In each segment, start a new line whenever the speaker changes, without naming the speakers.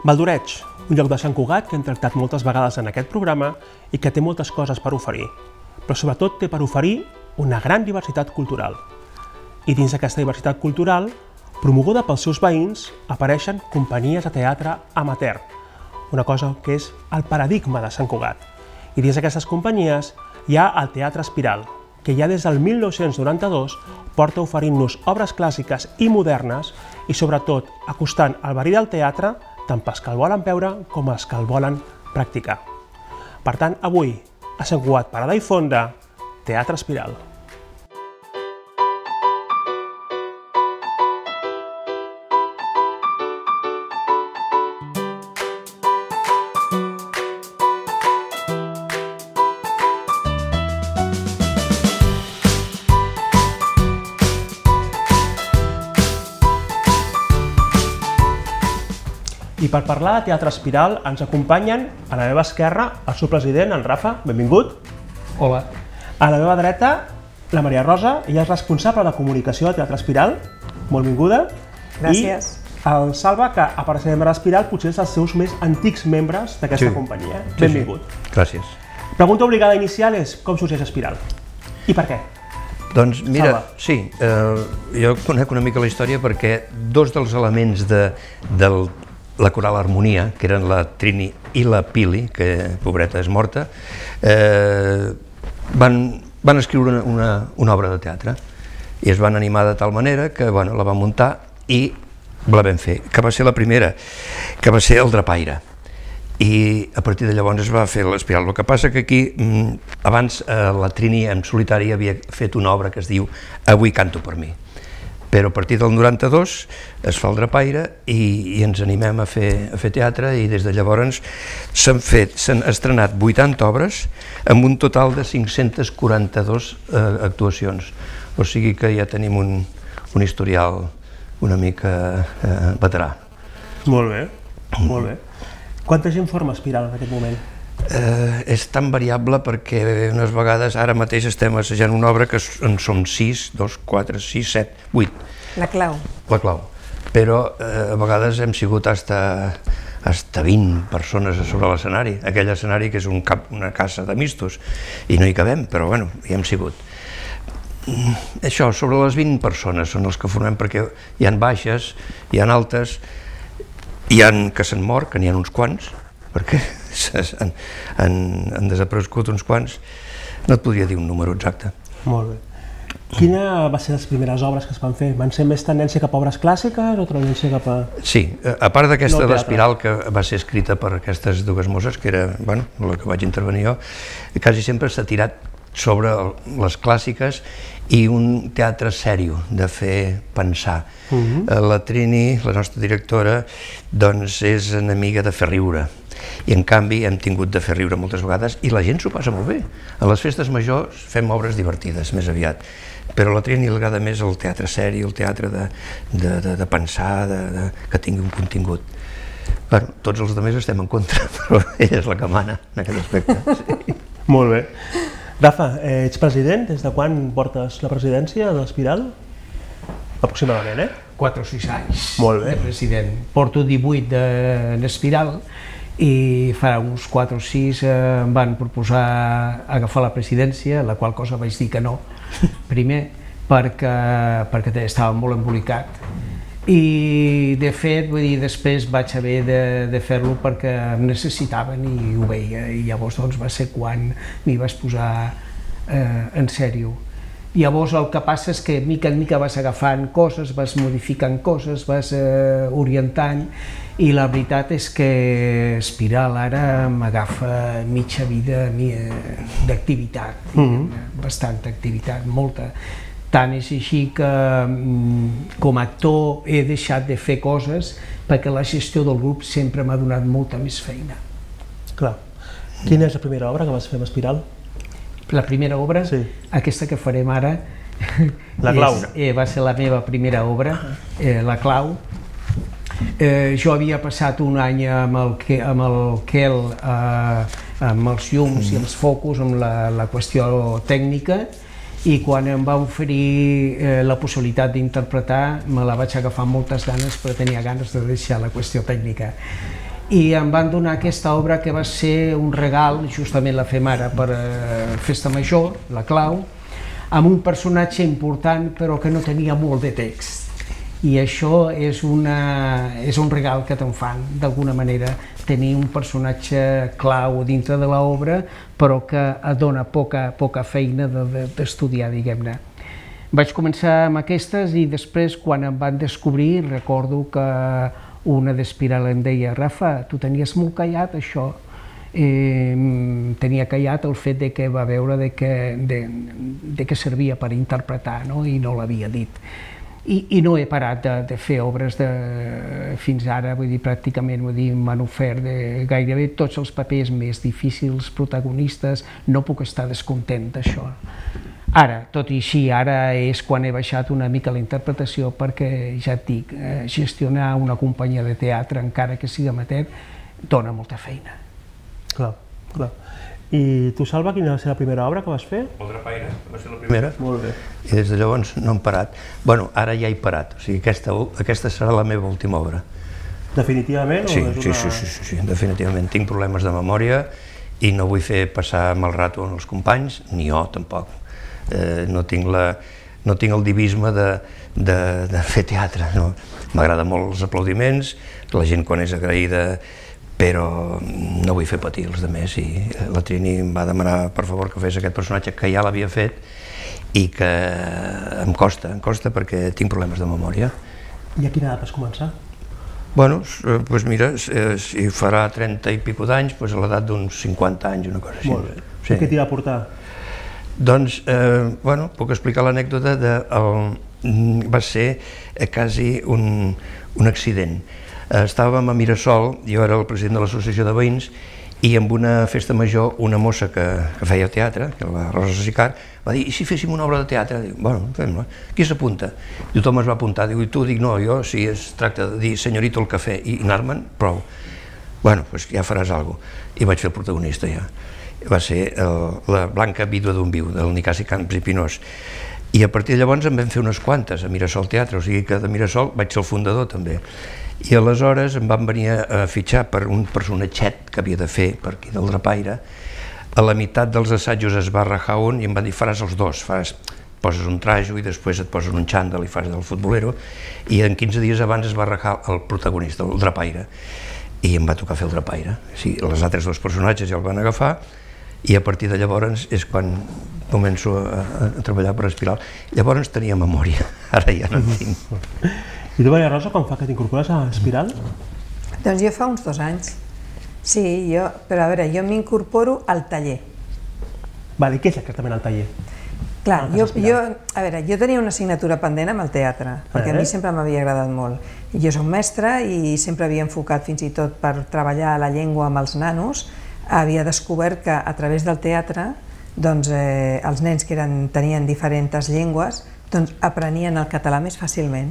Valdoreig, un lloc de Sant Cugat que hem tractat moltes vegades en aquest programa i que té moltes coses per oferir, però sobretot té per oferir una gran diversitat cultural. I dins d'aquesta diversitat cultural, promoguda pels seus veïns, apareixen companyies de teatre amateur, una cosa que és el paradigma de Sant Cugat. I dins d'aquestes companyies hi ha el Teatre Espiral, que ja des del 1992 porta oferint-nos obres clàssiques i modernes i sobretot acostant el verí del teatre tant pels que el volen veure com els que el volen practicar. Per tant, avui, a Sant Cugat, Parada i Fonda, Teatre Espiral. I per parlar de Teatre Espiral ens acompanyen a la meva esquerra el seu president, en Rafa, benvingut.
Hola.
A la meva dreta, la Maria Rosa, ella és responsable de comunicació de Teatre Espiral, molt benvinguda.
Gràcies.
I el Salva, que a part de ser membre d'Espiral, potser és dels seus més antics membres d'aquesta companyia. Benvingut.
Gràcies.
Pregunta obligada inicial és com sorgeix Espiral? I per què?
Doncs mira, sí, jo conec una mica la història perquè dos dels elements de la coral Harmonia, que eren la Trini i la Pili, que pobreta és morta, van escriure una obra de teatre i es van animar de tal manera que la van muntar i la vam fer, que va ser la primera, que va ser el Drapaire. I a partir de llavors es va fer l'Espiral. El que passa que aquí, abans la Trini en solitari havia fet una obra que es diu Avui canto per mi, però a partir del 92 es fa el Drapaire i ens animem a fer teatre i des de llavors s'han estrenat 80 obres amb un total de 542 actuacions, o sigui que ja tenim un historial una mica veterà.
Molt bé, molt bé. Quanta gent forma Espiral en aquest moment?
És tan variable perquè unes vegades, ara mateix estem assajant una obra que en som 6, 2, 4, 6, 7, 8.
La clau.
La clau. Però a vegades hem sigut hasta 20 persones sobre l'escenari, aquell escenari que és una casa de mistos i no hi cabem, però bueno, hi hem sigut. Això, sobre les 20 persones són els que formem perquè hi ha baixes, hi ha altes, hi ha que s'han mort, que n'hi ha uns quants, perquè han desaparegut uns quants, no et podria dir un número exacte.
Molt bé. Quina va ser les primeres obres que es van fer? Van ser més tendència cap a obres clàssiques o tendència cap a...
Sí, a part d'aquesta d'Espiral, que va ser escrita per aquestes dues mosses, que era la que vaig intervenir jo, quasi sempre s'ha tirat sobre les clàssiques i un teatre sèrio, de fer pensar. La Trini, la nostra directora, doncs és enemiga de fer riure. I en canvi hem tingut de fer riure moltes vegades i la gent s'ho passa molt bé. A les festes majors fem obres divertides, més aviat, però a la Trini li agrada més el teatre seri, el teatre de pensar, que tingui un contingut. Tots els altres estem en contra, però ella és la que mana en aquest aspecte.
Molt bé. Rafa, ets president? Des de quan portes la presidència de l'Espiral? Aproximadament,
4 o 6 anys
de
president. Porto 18 d'Espiral i fa uns 4 o 6 em van proposar agafar la presidència, la qual cosa vaig dir que no, primer perquè estava molt embolicat i de fet, vull dir, després vaig haver de fer-lo perquè em necessitaven i ho veia i llavors doncs va ser quan m'hi vaig posar en sèrio. Llavors el que passa és que mica en mica vas agafant coses, vas modificant coses, vas orientant i la veritat és que Espiral ara m'agafa mitja vida d'activitat, bastanta activitat, molta. Tant és així que com a actor he deixat de fer coses perquè la gestió del grup sempre m'ha donat molta més feina.
Clar. Quina és la primera obra que vas fer amb Espiral?
La primera obra, aquesta que farem ara, va ser la meva primera obra, La clau. Jo havia passat un any amb el Quel, amb els llums i els focus, amb la qüestió tècnica, i quan em va oferir la possibilitat d'interpretar me la vaig agafar amb moltes ganes, però tenia ganes de deixar la qüestió tècnica. i em van donar aquesta obra que va ser un regal, justament la fem ara per Festa Major, La Clau, amb un personatge important però que no tenia molt de text. I això és un regal que te'n fan, d'alguna manera, tenir un personatge clau dintre de l'obra, però que et dona poca feina d'estudiar, diguem-ne. Vaig començar amb aquestes i després, quan em van descobrir, recordo que una d'Espiral em deia: Rafa, tu tenies molt callat això. Tenia callat el fet que va veure que servia per interpretar, i no l'havia dit. I no he parat de fer obres fins ara, vull dir, pràcticament m'han ofert gairebé tots els papers més difícils, protagonistes, no puc estar descontent d'això. Ara, tot i així, ara és quan he baixat una mica la interpretació perquè, ja et dic, gestionar una companyia de teatre, encara que sigui amateur, dona molta feina.
Clar, clar. I tu, Salva, quina va ser la primera obra que vas fer?
El Drapaire, va ser la primera.
Molt bé.
I des de llavors no hem parat. Bueno, ara ja he parat, o sigui, aquesta serà la meva última obra.
Definitivament?
Sí, definitivament. Tinc problemes de memòria i no vull fer passar mal rato als companys, ni jo tampoc. No tinc el divisme de fer teatre. M'agrada molt els aplaudiments, la gent quan és agraïda, però no vull fer patir els altres, i la Trini em va demanar per favor que fes aquest personatge que ja l'havia fet i que em costa perquè tinc problemes de memòria.
I a quina edat vas començar?
Bueno, doncs mira, si farà 30 i pico d'anys, a l'edat d'uns 50 anys, una cosa així.
Molt bé. I què t'hi va portar?
Doncs, bueno, puc explicar l'anècdota va ser quasi un accident. Estàvem a Mirasol, jo era el president de l'associació de veïns, i amb una festa major una mossa que feia teatre, que la Rosa Sicar, va dir: i si féssim una obra de teatre? Dic: bueno, fem-la. Qui s'apunta? Tothom es va apuntar. Diu: i tu? Dic: no, jo, si es tracta de dir senyorito al cafè i anar-me'n, prou. Bueno, doncs ja faràs alguna cosa. I vaig fer el protagonista ja. Va ser la Blanca vídua d'un viu, del Nicasi Camps i Pinós. I a partir de llavors en vam fer unes quantes a Mirasol Teatre, o sigui que de Mirasol vaig ser el fundador també. I aleshores em van venir a fitxar per un personatget que havia de fer per aquí del Drapaire. A la meitat dels assajos es va rajar un i em van dir: faràs els dos, poses un trajo i després et poses un xandall i fas del futbolero, i en 15 dies abans es va rajar el protagonista, el Drapaire, i em va tocar fer el Drapaire. Els altres dos personatges ja el van agafar i a partir de llavors és quan començo a treballar per Espiral. Llavors tenia memòria, ara ja no en tinc.
I tu, Maria Rosa, com fa que t'incorpores a Espiral?
Doncs jo fa uns 2 anys. Sí, però a veure, jo m'incorporo al taller.
Vale, i què és exactament el taller?
Clar, jo tenia una assignatura pendent amb el teatre, perquè a mi sempre m'havia agradat molt. Jo soc mestra i sempre havia enfocat, fins i tot per treballar la llengua amb els nanos, havia descobert que a través del teatre els nens que tenien diferents llengües aprenien el català més fàcilment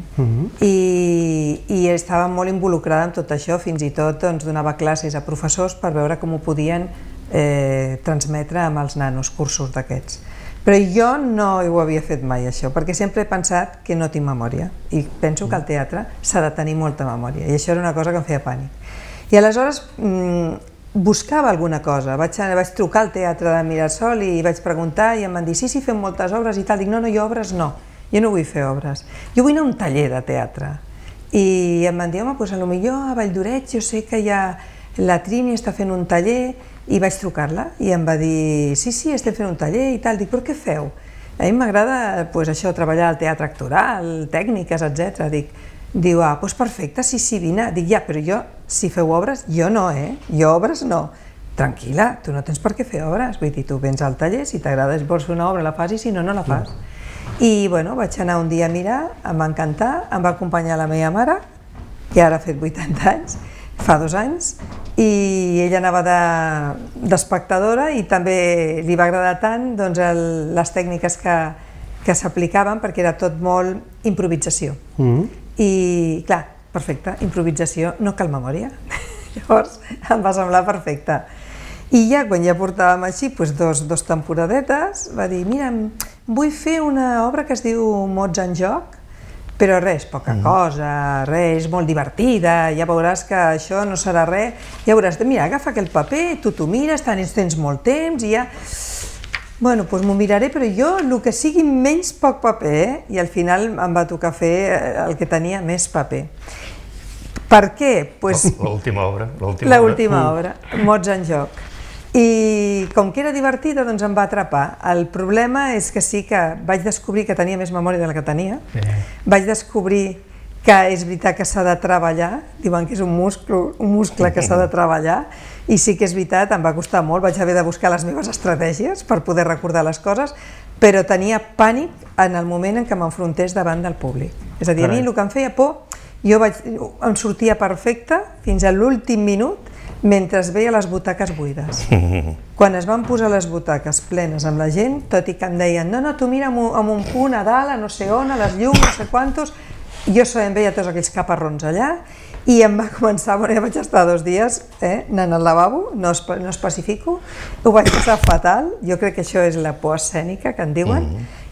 i estava molt involucrada en tot això, fins i tot donava classes a professors per veure com ho podien transmetre amb els nanos, cursos d'aquests. Però jo no ho havia fet mai això, perquè sempre he pensat que no tinc memòria i penso que el teatre s'ha de tenir molta memòria i això era una cosa que em feia pànic. I aleshores buscava alguna cosa, vaig trucar al Teatre de Mirasol i vaig preguntar i em van dir: sí, fem moltes obres i tal. Dic: no, jo obres no, jo no vull fer obres, jo vull anar a un taller de teatre. I em van dir: home, doncs potser a Valldoreix jo sé que la Trini està fent un taller, i vaig trucar-la i em va dir: sí, estem fent un taller i tal. Dic: però què feu? A mi m'agrada això, treballar al teatre actoral, tècniques, etc. Diu: doncs perfecte, sí, vine. Dic: ja, però jo, si feu obres, jo no, jo obres no. Tranquil·la, tu no tens per què fer obres, vull dir, tu vens al taller, si t'agrada i vols fer una obra la fas i si no, no la fas. I bueno, vaig anar un dia a mirar, em va encantar, em va acompanyar la meva mare, que ara ha fet 80 anys, fa 2 anys, i ella anava d'espectadora i també li va agradar tant les tècniques que s'aplicaven, perquè era tot molt improvisació. I clar, perfecte, improvisació, no cal memòria. Llavors em va semblar perfecte. I ja quan ja portàvem així dos temporadetes, va dir: mira, vull fer una obra que es diu Mots en joc, però res, poca cosa, res, molt divertida, ja veuràs que això no serà res, ja veuràs, mira, agafa aquell paper, tu t'ho mires, tens molt temps i ja... Bueno, doncs m'ho miraré, però jo el que sigui menys poc paper, i al final em va tocar fer el que tenia més paper. Per què?
L'última obra.
L'última obra, Mots en joc. I com que era divertida, doncs em va atrapar. El problema és que sí que vaig descobrir que tenia més memòria de la que tenia, vaig descobrir que és veritat que s'ha de treballar, diuen que és un muscle que s'ha de treballar, i sí que és veritat, em va costar molt, vaig haver de buscar les meves estratègies per poder recordar les coses, però tenia pànic en el moment en què m'enfrontés davant del públic. És a dir, a mi el que em feia por, em sortia perfecte fins a l'últim minut mentre es veia les butaques buides. Quan es van posar les butaques plenes amb la gent, tot i que em deien no, tu mira amb un punt a dalt, a no sé on, a les llums, no sé quantos, jo em veia tots aquells caparrons allà, i em va començar, ja vaig estar 2 dies anant al lavabo, no especifico, ho vaig passar fatal, jo crec que això és la por escènica que en diuen,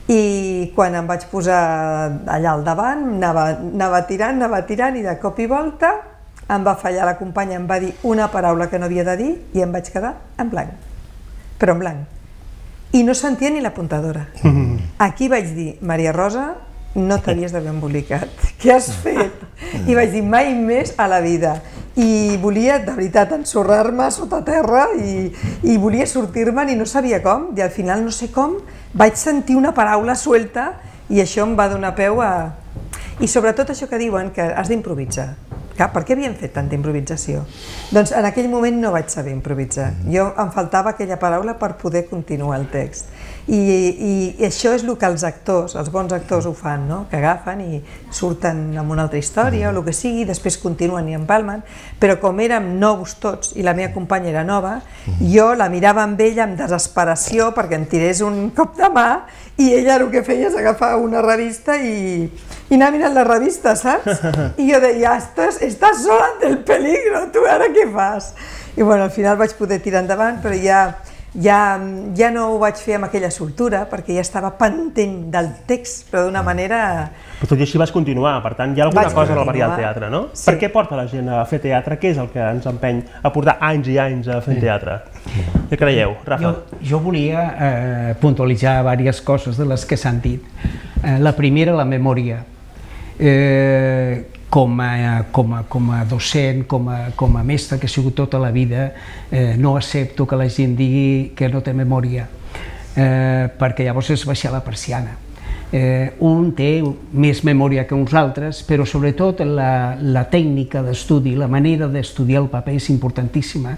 i quan em vaig posar allà al davant, anava tirant, i de cop i volta em va fallar la companya, em va dir una paraula que no havia de dir i em vaig quedar en blanc, però en blanc. I no sentia ni l'apuntadora. Aquí vaig dir, Maria Rosa, no t'havies d'haver embolicat, què has fet? I vaig dir, mai més a la vida. I volia, de veritat, ensorrar-me sota terra i volia sortir-me'n i no sabia com, i al final no sé com, vaig sentir una paraula suelta i això em va donar peu a... I sobretot això que diuen, que has d'improvisar. Per què havien fet tanta improvisació? Doncs en aquell moment no vaig saber improvisar. Em faltava aquella paraula per poder continuar el text. I això és el que els actors, els bons actors ho fan, que agafen i surten amb una altra història o el que sigui, després continuen i empalmen, però com érem nous tots i la meva companya era nova, jo la mirava amb ella amb desesperació perquè em tirés un cop de mà i ella el que feia és agafar una revista i anar mirant la revista, saps? I jo deia, estàs sola ante el peligro, tu ara què fas? I bueno, al final vaig poder tirar endavant, però ja no ho vaig fer amb aquella soltura, perquè ja estava pendent del text, però d'una manera...
Però tot i així vas continuar, per tant, hi ha alguna cosa en el variar al teatre, no? Per què porta la gent a fer teatre? Què és el que ens empeny a portar anys i anys a fer teatre? Què creieu, Rafa?
Jo volia puntualitzar diverses coses de les que s'han dit. La primera, la memòria. Com a docent, com a mestre que he sigut tota la vida, no accepto que la gent digui que no té memòria, perquè llavors és baixar la persiana. Un té més memòria que uns altres, però sobretot la tècnica d'estudi, la manera d'estudiar el paper és importantíssima,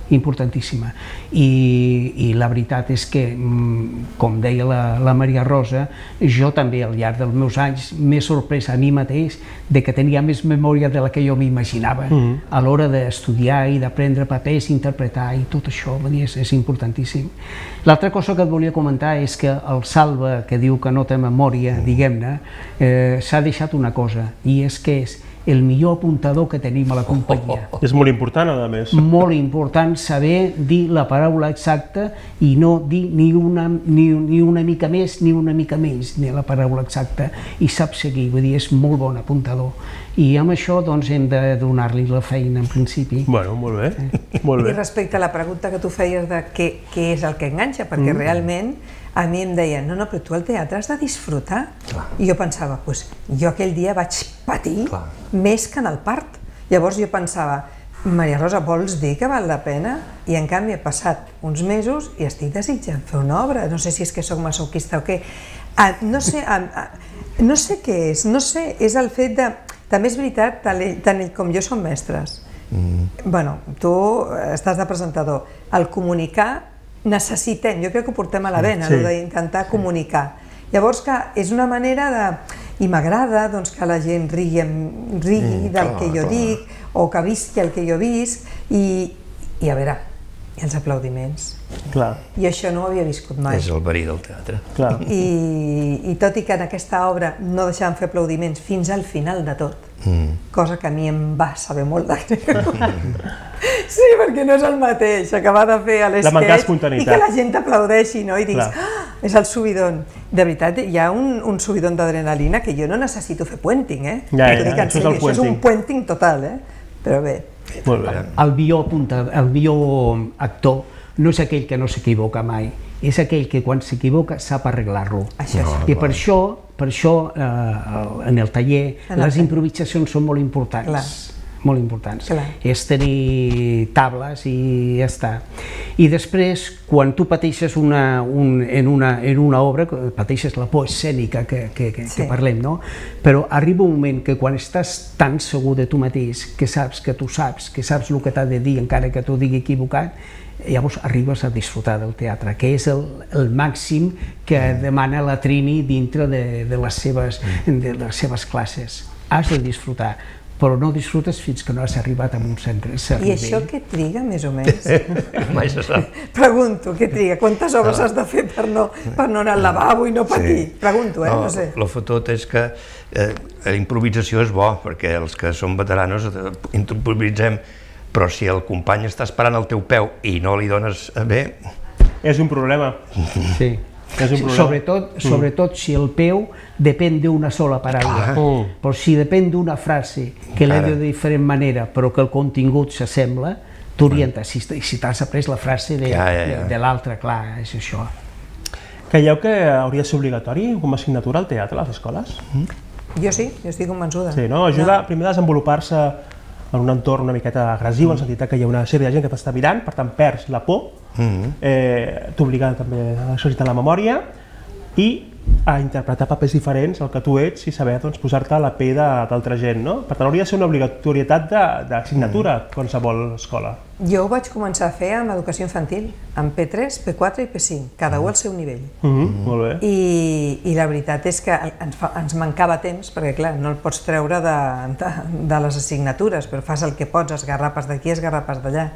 i la veritat és que, com deia la Maria Rosa, jo també al llarg dels meus anys m'he sorprès a mi mateix de que tenia més memòria de la que jo m'imaginava a l'hora d'estudiar i d'aprendre papers, interpretar i tot això, és importantíssim. L'altra cosa que et volia comentar és que el Salva, que diu que no té memòria, diguem-ne, s'ha deixat una cosa, i és que és el millor apuntador que tenim a la companyia.
És molt important, a més.
Molt important saber dir la paraula exacta i no dir ni una mica més ni una mica menys ni la paraula exacta, i sap seguir, vull dir, és molt bon apuntador. I amb això doncs hem de donar-li la feina en principi.
Bueno, molt bé.
I respecte a la pregunta que tu feies de què és el que enganxa, perquè realment a mi em deien, no, però tu al teatre has de disfrutar. I jo pensava, jo aquell dia vaig patir més que en el part. Llavors jo pensava, Maria Rosa, vols dir que val la pena? I en canvi he passat uns mesos i estic desitjant fer una obra. No sé si és que soc masoquista o què. No sé què és, és el fet de... També és veritat, tant ell com jo som mestres. Bueno, tu estàs de presentador. El comunicar necessitem, jo crec que ho portem a la vena, d'intentar comunicar. Llavors que és una manera de... I m'agrada que la gent rigui del que jo dic, o que visqui el que jo visc, i a veure, i els aplaudiments. I això no ho havia viscut mai.
És el verí del teatre.
I tot i que en aquesta obra no deixàvem fer aplaudiments fins al final de tot, cosa que a mi em va saber molt de greu. Sí, perquè no és el mateix acabar de fer l'esquetx i que la gent t'aplaudeixi, no? I diguis, és el subidon. De veritat, hi ha un subidon d'adrenalina que jo no necessito fer puenting, això és un puenting total, però bé.
El millor actor no és aquell que no s'equivoca mai, és aquell que quan s'equivoca sap arreglar-lo. I per això en el taller les improvisacions són molt importants. Molt importants. És tenir tables i ja està. I després, quan tu pateixes en una obra, pateixes la por escènica que parlem, no? Però arriba un moment que quan estàs tan segur de tu mateix, que saps el que t'ha de dir, encara que t'ho digui equivocat, llavors arribes a disfrutar del teatre, que és el màxim que demana la Trini dintre de les seves classes. Has de disfrutar, però no disfrutes fins que no has arribat a un cert nivell.
I això què triga, més o menys?
Mai se sap.
Pregunto, què triga? Quantes obres has de fer per no anar al lavabo i no patir? Pregunto, no sé.
El fotut és que la improvisació és bo, perquè els que som veteranos improvisem, però si el company està esperant al teu peu i no li dones bé...
És un problema.
Sí. Sobretot si el peu depèn d'una sola paraula. Però si depèn d'una frase que l'he de diferent manera però que el contingut s'assembla, t'orientes. Si t'has après la frase de l'altre, clar, és això.
Creieu que hauria de ser obligatori com a assignatura al teatre a les escoles?
Jo sí, jo estic convençuda.
Sí, no? Ajuda primer a desenvolupar-se en un entorn una miqueta agressiu, en el sentit que hi ha una sèrie de gent que t'està mirant, per tant perds la por, t'obliga també a exercitar la memòria i a interpretar papers diferents al que tu ets i saber posar-te a la pell d'altra gent, no? Per tant, hauria de ser una obligatorietat d'assignatura a qualsevol escola.
Jo ho vaig començar a fer amb educació infantil, amb P3, P4 i P5, cada un al seu nivell.
Molt bé.
I la veritat és que ens mancava temps, perquè clar, no el pots treure de les assignatures, però fas el que pots, esgarrapes d'aquí, esgarrapes d'allà.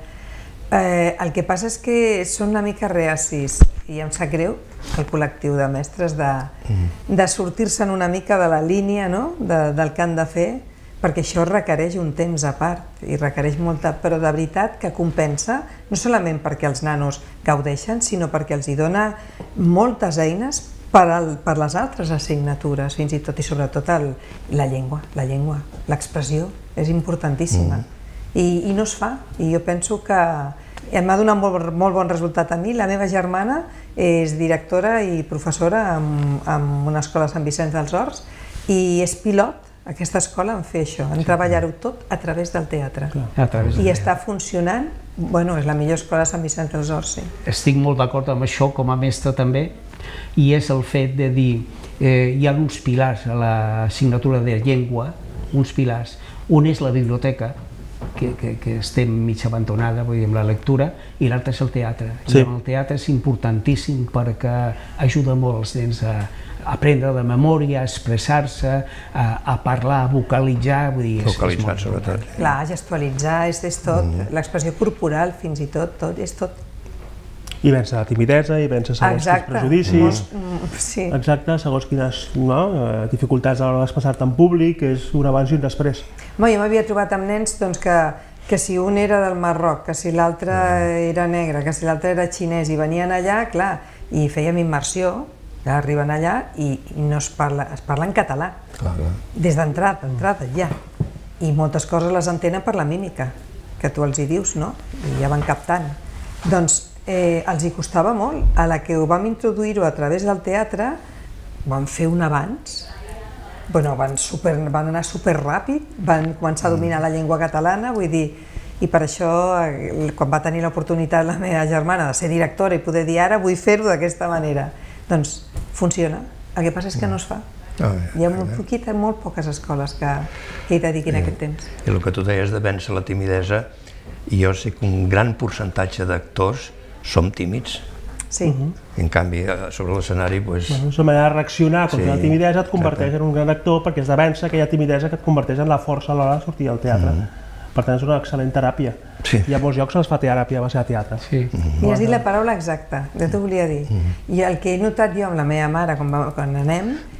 El que passa és que són una mica reacis, i em sap greu, el col·lectiu de mestres, de sortir-se'n una mica de la línia del que han de fer, perquè això requereix un temps a part i requereix molta, però de veritat que compensa, no solament perquè els nanos gaudeixen, sinó perquè els hi dona moltes eines per les altres assignatures, fins i tot i sobretot la llengua, l'expressió és importantíssima i no es fa, i jo penso que m'ha donat molt bon resultat a mi. La meva germana és directora i professora en una escola a Sant Vicenç dels Horts i és pilot aquesta escola en fer això, en treballar-ho tot a través del teatre. I està funcionant, bueno, és la millor escola de Sant Vicenç dels Horts, sí.
Estic molt d'acord amb això com a mestre també, i és el fet de dir, hi ha uns pilars a l'assignatura de llengua, uns pilars, un és la biblioteca, que estem mig abandonada, vull dir, amb la lectura, i l'altre és el teatre. I el teatre és importantíssim perquè ajuda molt els nens a aprendre de memòria, a expressar-se, a parlar, a vocalitzar, vull dir,
vocalitzar sobretot.
Clar, gestualitzar és tot, l'expressió corporal fins i tot, és tot.
I vèncer la timidesa, i vèncer segons quins prejudicis. Exacte, segons quines dificultats a l'hora d'expressar-te en públic, és un abans i un després.
Jo m'havia trobat amb nens que si un era del Marroc, que si l'altre era negre, que si l'altre era xinès, i venien allà, clar, i fèiem immersió, arriben allà i no es parla en català, des d'entrada, ja. I moltes coses les entenen per la mímica, que tu els hi dius, no? I ja van captant. Doncs els hi costava molt. A la que ho vam introduir-ho a través del teatre, vam fer un avanç, van anar superràpid, van començar a dominar la llengua catalana, vull dir, i per això, quan va tenir l'oportunitat la meva germana de ser directora i poder dir ara vull fer-ho d'aquesta manera, doncs funciona. El que passa és que no es fa. Hi ha molt poques escoles que hi dediquin aquest temps.
I el que tu deies de vèncer la timidesa, jo sé que un gran percentatge d'actors som tímids.
Sí.
En canvi, sobre l'escenari, doncs...
La manera de reaccionar contra la timidesa et converteix en un gran actor perquè has de vèncer aquella timidesa que et converteix en la força a l'hora de sortir al teatre. Per tant, és una excel·lent teràpia. Hi ha molts llocs on es fa teràpia a base de teatre.
I has dit la paraula exacta, ja t'ho volia dir. I el que he notat jo amb la meva mare quan anem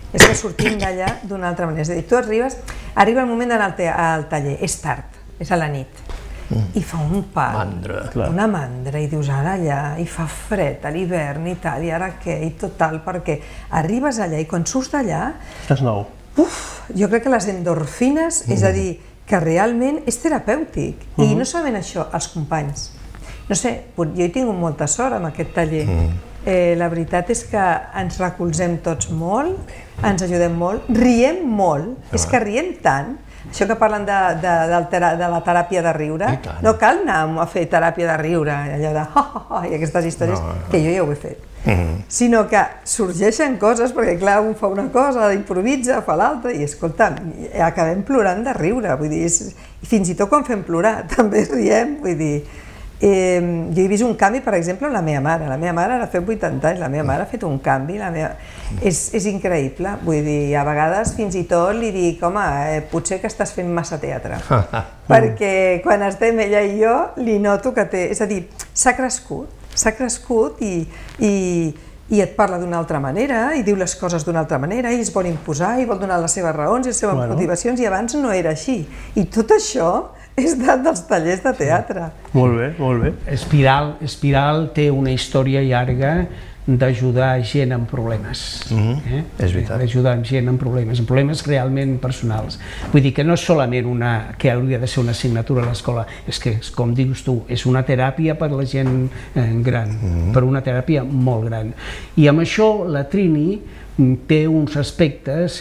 és que sortim d'allà d'una altra manera. És a dir, tu arriba el moment d'anar al taller, és tard, és a la nit, i fa un pal, una mandra, i dius ara allà, i fa fred a l'hivern i tal, i ara què, i total, perquè arribes allà i quan surts d'allà...
Estàs nou.
Jo crec que les endorfines, és a dir, que realment és terapèutic, i no solament això, els companys. No sé, jo he tingut molta sort amb aquest taller. La veritat és que ens recolzem tots molt, ens ajudem molt, riem molt, és que riem tant. Això que parlen de la teràpia de riure, no cal anar a fer teràpia de riure, allò de ha-ha-ha i aquestes històries, que jo ja ho he fet. Sinó que sorgeixen coses, perquè clar, un fa una cosa, improvisa, fa l'altra, i escolta, acabem plorant de riure, vull dir, fins i tot quan fem plorar, també riem, vull dir, jo he vist un canvi, per exemple, amb la meva mare. La meva mare ara fa 80 anys, la meva mare ha fet un canvi, és increïble, vull dir, a vegades fins i tot li dic, home, potser que estàs fent massa teatre, perquè quan estem ella i jo li noto que té, és a dir, s'ha crescut i et parla d'una altra manera, i diu les coses d'una altra manera, i es vol imposar, i vol donar les seves raons i les seves motivacions, i abans no era així. I tot això és dels tallers de teatre.
Molt bé, molt bé.
Espiral té una història llarga d'ajudar gent amb problemes.
És veritat.
D'ajudar gent amb problemes realment personals. Vull dir que no és solament que hauria de ser una assignatura a l'escola, és que, com dius tu, és una teràpia per a la gent gran, per una teràpia molt gran. I amb això la Trini té uns aspectes,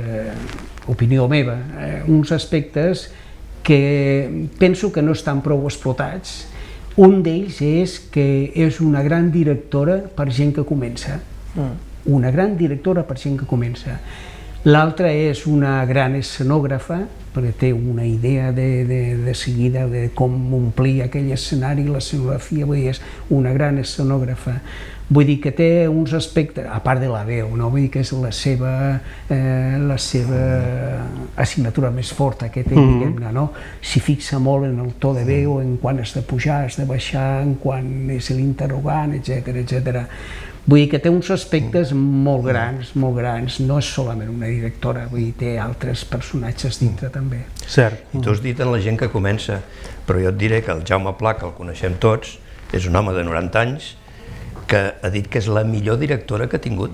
opinió meva, uns aspectes que penso que no estan prou explotats. Un d'ells és que és una gran directora per gent que comença. Una gran directora per gent que comença. L'altra és una gran escenògrafa, perquè té una idea de seguida de com omplir aquell escenari, l'escenografia, vull dir, és una gran escenògrafa. Vull dir que té uns aspectes, a part de la veu, vull dir que és la seva assignatura més forta que té, diguem-ne, no? S'hi fixa molt en el to de veu, en quan has de pujar, has de baixar, en quan és l'interrogant, etc. Vull dir que té uns aspectes molt grans, no és solament una directora, vull dir, té altres personatges dintre també.
Cert.
I tu has dit en la gent que comença, però jo et diré que el Jaume Pla, que el coneixem tots, és un home de 90 anys, que ha dit que és la millor directora que ha tingut.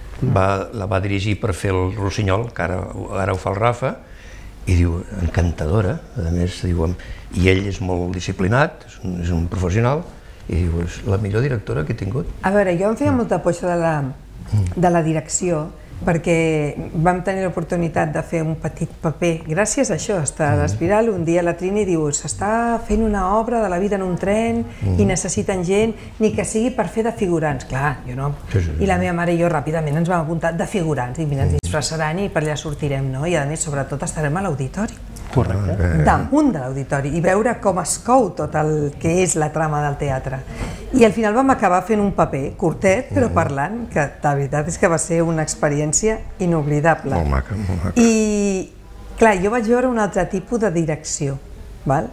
La va dirigir per fer el Rossinyol, que ara ho fa el Rafa, i diu, encantadora, a més, i ell és molt disciplinat, és un professional, i diu, és la millor directora que he tingut.
A veure, jo em feia molta por això de la direcció, perquè vam tenir l'oportunitat de fer un petit paper, gràcies a això, a l'Espiral. Un dia la Trini diu, s'està fent una obra de la vida en un tren i necessiten gent, ni que sigui per fer de figurants. Clar, jo no. I la meva mare i jo ràpidament ens vam apuntar de figurants, i mira, ens disfressaran i per allà sortirem, no? I a més, sobretot, estarem a l'auditori.
Correcte.
Damunt de l'auditori, i veure com es cou tot el que és la trama del teatre. I al final vam acabar fent un paper curtet, però parlant, que la veritat és que va ser una experiència inoblidable.
Molt maca, molt maca.
I, clar, jo vaig veure un altre tipus de direcció, val?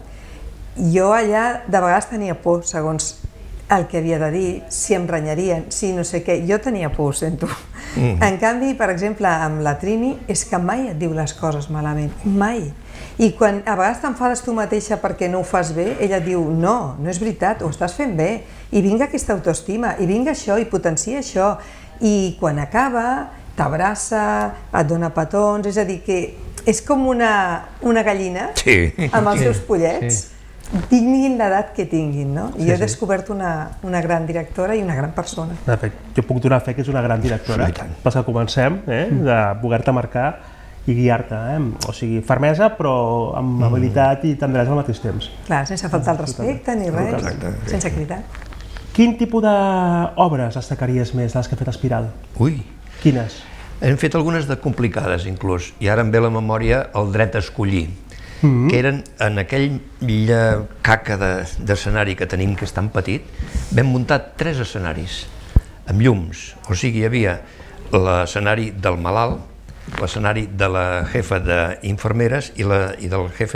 Jo allà de vegades tenia por, segons el que havia de dir, si em renyarien, si no sé què, jo tenia por, ho sento. En canvi, per exemple, amb la Trini, és que mai et diu les coses malament, mai. I quan a vegades t'enfades tu mateixa perquè no ho fas bé, ella et diu, no, no és veritat, ho estàs fent bé, i vinga aquesta autoestima, i vinga això, i potencia això, i quan acaba t'abraça, et dona petons, és a dir, que és com una gallina amb els seus pollets, tinguin l'edat que tinguin, no? I jo he descobert una gran directora i una gran persona.
Jo puc donar fe que és una gran directora, pas que comencem, de poder-te marcar i guiar-te, o sigui, fermesa però amb habilitat i tendresa al mateix temps.
Clar, sense faltar el respecte ni res, sense cridar.
Quin tipus d'obres destacaries més de les que ha fet Espiral?
Ui!
Quines?
Hem fet algunes de complicades, inclús, i ara em ve a la memòria el dret a escollir, que eren en aquella caca d'escenari que tenim, que és tan petit, vam muntar 3 escenaris amb llums, o sigui, hi havia l'escenari del malalt, l'escenari de la jefa d'infermeres i del jefe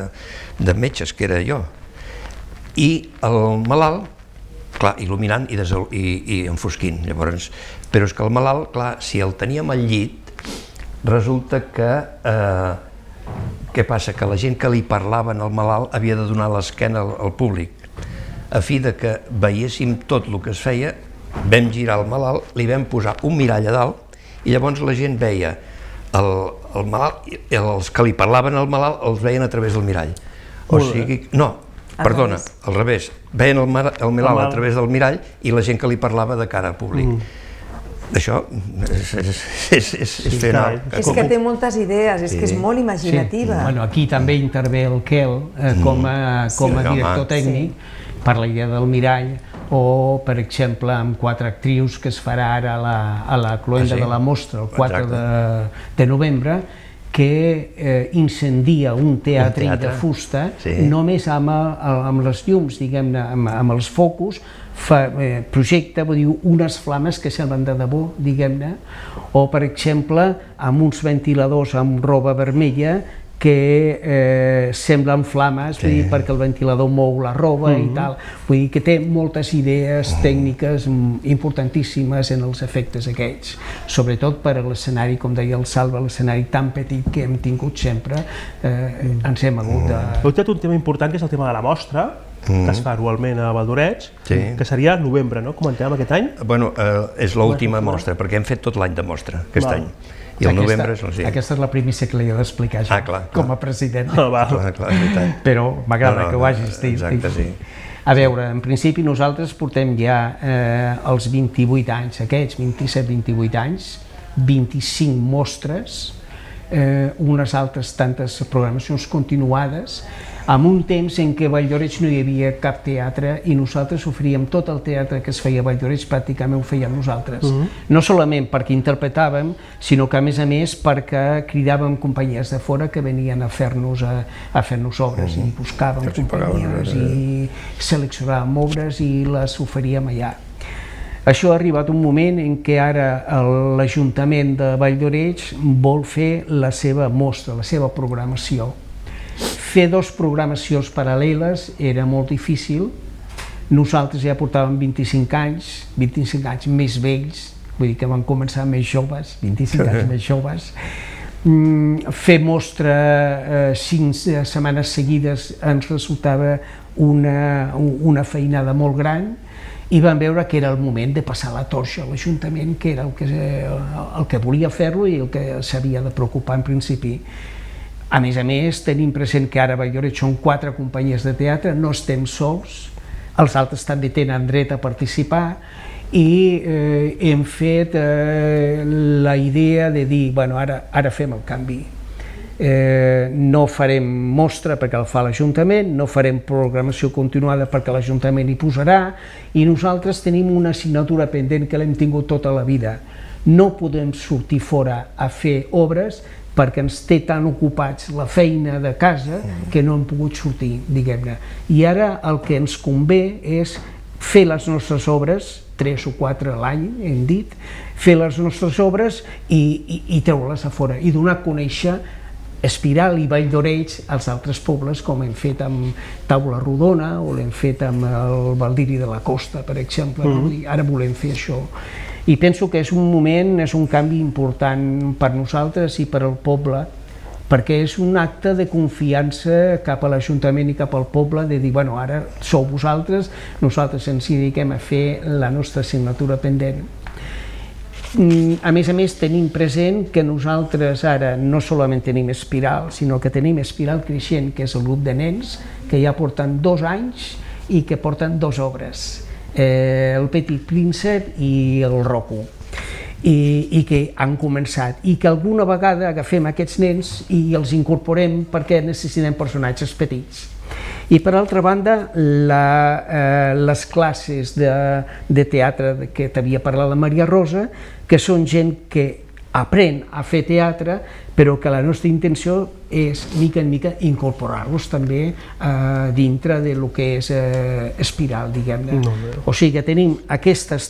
de metges, que era jo. I el malalt, clar, il·luminant i enfosquint, llavors, però és que el malalt, clar, si el teníem al llit, resulta que què passa? Que la gent que li parlaven al malalt havia de donar l'esquena al públic. A fi de que veiéssim tot el que es feia, vam girar el malalt, li vam posar un mirall a dalt i llavors la gent veia el malalt, els que li parlaven al malalt els veien a través del mirall. O sigui, no, perdona, al revés, veien el malalt a través del mirall i la gent que li parlava de cara al públic. Això és fenomenal.
És que té moltes idees, és que és molt imaginativa.
Aquí també intervé el Quel com a director tècnic per la idea del mirall, o, per exemple, amb 4 actrius que es farà ara a la cloenda de la mostra el 4 de novembre, que incendia un teatre de fusta només amb les llums, diguem-ne, amb els focus, projecta, vull dir, unes flames que semblen de debò, diguem-ne, o, per exemple, amb uns ventiladors amb roba vermella que semblen flames, vull dir, perquè el ventilador mou la roba i tal. Vull dir que té moltes idees tècniques importantíssimes en els efectes aquests, sobretot per a l'escenari, com deia el Salva, l'escenari tan petit que hem tingut sempre, ens hem hagut de...
Heu tret un tema important, que és el tema de la mostra, que es fa anualment a Valldoreix, que seria al novembre, no? Comentàvem aquest any?
Bueno, és l'última mostra, perquè hem fet tot l'any de mostra, aquest any. I el novembre és el dia.
Aquesta és la primícia que li he d'explicar jo, com a president. Però m'agrada que ho hagis dit.
Exacte, sí.
A veure, en principi nosaltres portem ja els 28 anys aquests, 27-28 anys, 25 mostres, unes altres tantes programacions continuades, amb un temps en què a Valldoreix no hi havia cap teatre i nosaltres oferíem tot el teatre que es feia a Valldoreix, pràcticament ho fèiem nosaltres. No solament perquè interpretàvem, sinó que a més perquè cridàvem companyies de fora que venien a fer-nos obres i buscàvem companyies i seleccionàvem obres i les oferíem allà. Això ha arribat un moment en què ara l'Ajuntament de Valldoreix vol fer la seva mostra, la seva programació. Fer 2 programacions paral·leles era molt difícil. Nosaltres ja portàvem 25 anys més vells, vull dir que vam començar més joves, 25 anys més joves. Fer mostra 5 setmanes seguides ens resultava una feinada molt gran i vam veure que era el moment de passar la torxa a l'Ajuntament, que era el que volia fer-lo i el que s'havia de preocupar en principi. A més, tenim present que ara a Valldoreix són 4 companyies de teatre, no estem sols, els altres també tenen dret a participar i hem fet la idea de dir, bueno, ara fem el canvi. No farem mostra perquè el fa l'Ajuntament, no farem programació continuada perquè l'Ajuntament hi posarà i nosaltres tenim una assignatura pendent que l'hem tingut tota la vida. No podem sortir fora a fer obres perquè ens té tan ocupats la feina de casa que no hem pogut sortir, diguem-ne. I ara el que ens convé és fer les nostres obres, 3 o 4 a l'any, hem dit, fer les nostres obres i treure-les a fora, i donar a conèixer Espiral i Valldoreix als altres pobles, com hem fet amb Taula Rodona o l'hem fet amb el Baldiri de la Costa, per exemple. Ara volem fer això. I penso que és un moment, és un canvi important per nosaltres i per al poble, perquè és un acte de confiança cap a l'Ajuntament i cap al poble, de dir, bueno, ara sou vosaltres, nosaltres ens dediquem a fer la nostra assignatura pendent. A més, tenim present que nosaltres ara no solament tenim Espiral, sinó que tenim Espiral Creixent, que és el grup de nens, que ja porten 2 anys i que porten 2 obres. El Petit Príncep i el Rocco, i que han començat, i que alguna vegada agafem aquests nens i els incorporem perquè necessitem personatges petits. I per altra banda, les classes de teatre que t'havia parlat la Maria Rosa, que són gent que aprèn a fer teatre, però que la nostra intenció és, mica en mica, incorporar-los també dintre del que és Espiral, diguem-ne. O sigui que tenim aquestes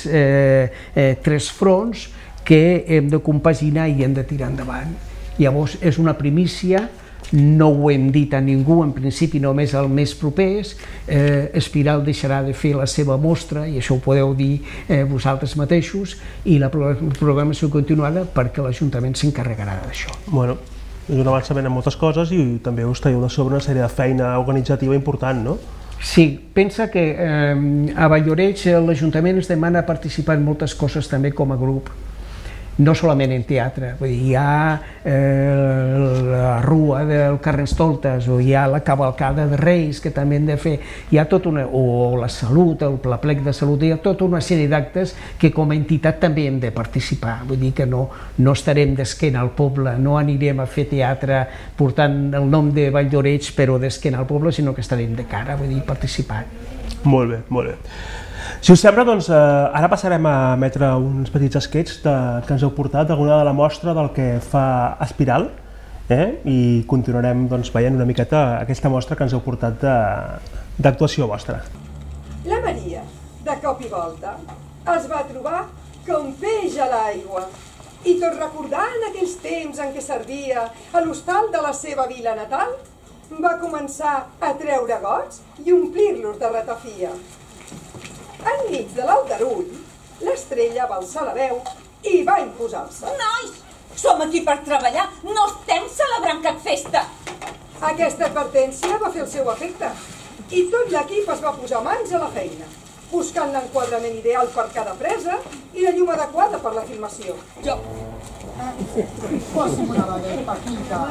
3 fronts que hem de compaginar i hem de tirar endavant. Llavors, és una primícia no ho hem dit a ningú, en principi només els més propers. Espiral deixarà de fer la seva mostra, i això ho podeu dir vosaltres mateixos, i la programació continuarà perquè l'Ajuntament s'encarregarà d'això.
Bueno, és un avançament en moltes coses i també us traieu de sobre una sèrie de feina organitzativa important, no?
Sí, pensa que a Vall-lloret l'Ajuntament ens demana participar en moltes coses també com a grup, no solament en teatre. Vull dir, hi ha la rua del Carnestoltes, o hi ha la cavalcada de Reis, que també hem de fer, hi ha tota una, o la salut, el plec de salut, hi ha tota una sèrie d'actes que com a entitat també hem de participar. Vull dir que no estarem d'esquena al poble, no anirem a fer teatre portant el nom de Vall-lloret però d'esquena al poble, sinó que estarem de cara, vull dir, participant.
Molt bé, molt bé. Si us sembla, doncs, ara passarem a emetre uns petits esquets que ens heu portat, alguna de la mostra del que fa Espiral, i continuarem veient una miqueta aquesta mostra que ens heu portat d'actuació vostra.
La Maria, de cop i volta, es va trobar com peix a l'aigua, i tot recordant aquells temps en què servia a l'hostal de la seva vila natal, va començar a treure gots i omplir-los de ratafia. Enmig de l'aldarull, l'estrella va alçar la veu i va imposar-se.
Nois, som aquí per treballar, no estem celebrant cap festa.
Aquesta advertència va fer el seu efecte i tot l'equip es va posar mans a la feina, buscant l'enquadrament ideal per cada presa i la llum adequada per la filmació.
Jo.
Posa'm una bagueta, Paquita.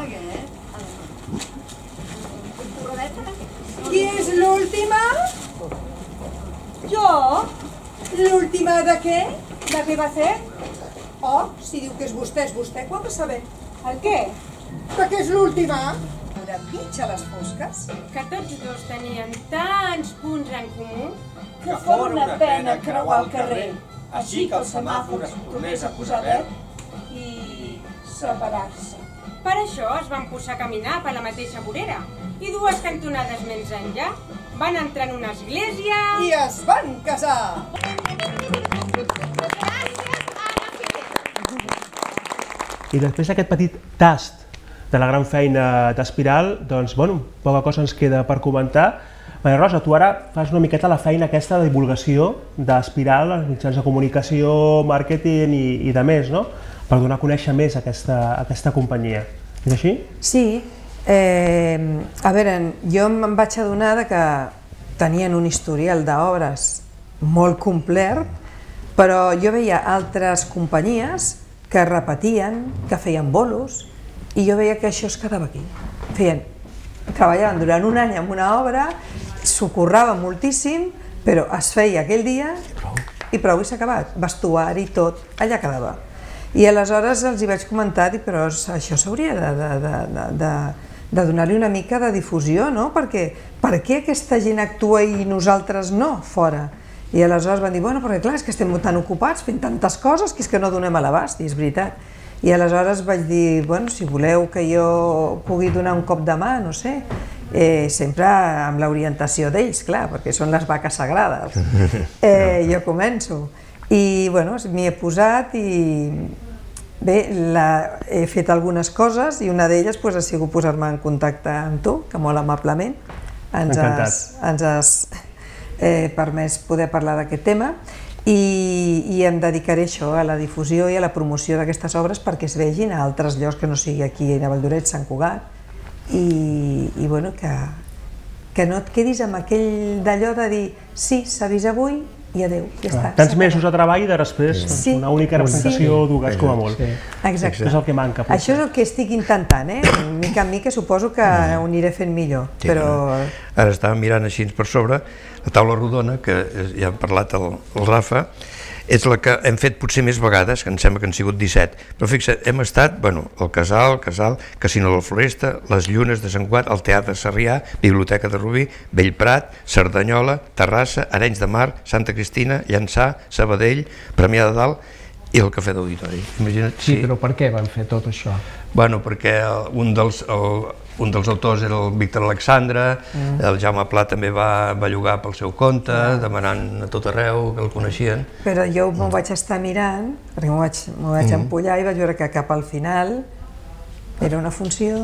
Qui és l'última?
Jo?
L'última de què? De què va fer? Oh, si diu que és vostè, quan va saber?
El què?
Que és l'última? De mig a les fosques?
Que tots dos tenien tants punts en comú
Que fora una pena creuar el carrer, així que el semàfor es tornés a posar verd i separar-se.
Per això es van posar a caminar per la mateixa vorera i dues cantonades més enllà van entrar en una església
i es van casar.
I després d'aquest petit tast de la gran feina d'Espiral, doncs, bueno, poca cosa ens queda per comentar. Maria Rosa, tu ara fas una miqueta la feina aquesta de divulgació d'Espiral als mitjans de comunicació, màrqueting i de més, no? Per donar a conèixer més aquesta companyia. És així?
Sí. A veure, jo em vaig adonar que tenien un historial d'obres molt complet, però jo veia altres companyies que repetien, que feien bolos, i jo veia que això es quedava aquí. Treballaven durant un any en una obra, s'ho currava moltíssim, però es feia aquell dia i prou, i s'ha acabat. Vestuari, tot, allà quedava. I aleshores els hi vaig comentar, però això s'hauria de donar-li una mica de difusió, no? Perquè per què aquesta gent actua i nosaltres no, fora? I aleshores van dir, bueno, perquè clar, és que estem tan ocupats fent tantes coses que és que no donem a l'abast, i és veritat. I aleshores vaig dir, bueno, si voleu que jo pugui donar un cop de mà, no sé, sempre amb l'orientació d'ells, clar, perquè són les vaques sagrades. Jo començo. I, bueno, m'hi he posat i bé, he fet algunes coses i una d'elles ha sigut posar-me en contacte amb tu, que molt amablement ens has permès poder parlar d'aquest tema. I em dedicaré això, a la difusió i a la promoció d'aquestes obres perquè es vegin a altres llocs que no sigui aquí a Vall-lloret, Sant Cugat, i bueno, que no et quedis amb aquell d'allò de dir sí, s'ha vist avui i adeu, ja està.
Tants mesos de treball i després una única representació dues com a molt.
Exacte.
És el que manca.
Això és el que estic intentant, mica en mica suposo que ho aniré fent millor, però...
Ara estàvem mirant així per sobre, la taula rodona, que ja ha parlat el Rafa, és la que hem fet potser més vegades, que em sembla que han sigut 17, però fixa't, hem estat, bueno, el Casal, Casino de la Floresta, les Llunes de Sant Cugat, el Teatre Sarrià, Biblioteca de Rubí, Bellprat, Cerdanyola, Terrassa, Arenys de Mar, Santa Cristina, Llançà, Sabadell, Premià de Dalt i el Cafè d'Auditori.
Sí, però per què van fer tot això?
Bueno, perquè un dels autors era el Víctor Alexandre, el Jaume Pla també va llogar pel seu compte, demanant a tot arreu que el coneixien.
Però jo m'ho vaig estar mirant, perquè m'ho vaig empollar i vaig veure que cap al final era una funció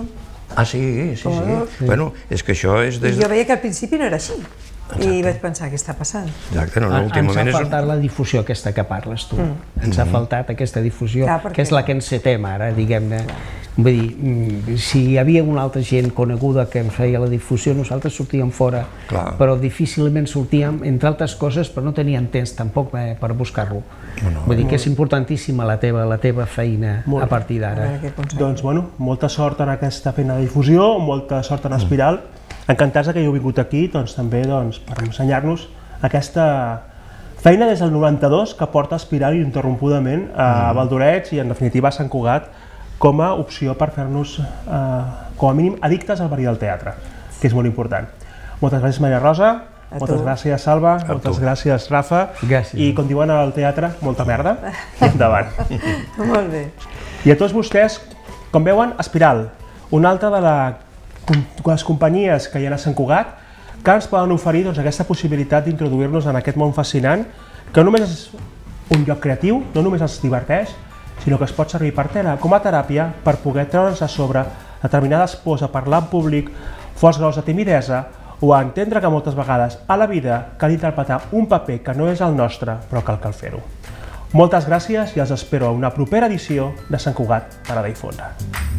Ah, sí. Bueno, és que això és des de...
Jo veia que al principi no era així. I vaig pensar, què està passant?
Exacte, no,
Ens
últimament
ha faltat la difusió aquesta que parles tu. Ens ha faltat aquesta difusió, que és la que encetem ara, diguem-ne. Vull dir, si hi havia una altra gent coneguda que ens feia la difusió, nosaltres sortíem fora, però difícilment sortíem, entre altres coses, però no teníem temps tampoc per buscar-lo. Vull dir que és importantíssima la teva feina a partir d'ara.
Doncs, bueno, molta sort en aquesta feina de difusió, molta sort en Espiral. Encantats que hàgiu vingut aquí, doncs, també per ensenyar-nos aquesta feina des del 92 que porta Espiral ininterrompudament a Valdorets i, en definitiva, a Sant Cugat com a opció per fer-nos, com a mínim, addictes al verí del teatre, que és molt important. Moltes gràcies, Maria Rosa, moltes gràcies, Salva, moltes gràcies, Rafa, i com diuen al teatre, molta merda, i endavant.
Molt bé.
I a tots vostès, com veuen, Espiral, una altra de les companyies que hi ha a Sant Cugat que ens poden oferir aquesta possibilitat d'introduir-nos en aquest món fascinant que no només és un lloc creatiu, no només ens diverteix, sinó que es pot servir com a teràpia per poder treure'ns a sobre determinades pors a parlar en públic, forts graus de timidesa o a entendre que moltes vegades a la vida cal interpretar un paper que no és el nostre, però que cal fer-ho. Moltes gràcies i els espero a una propera edició de Sant Cugat per a difondre.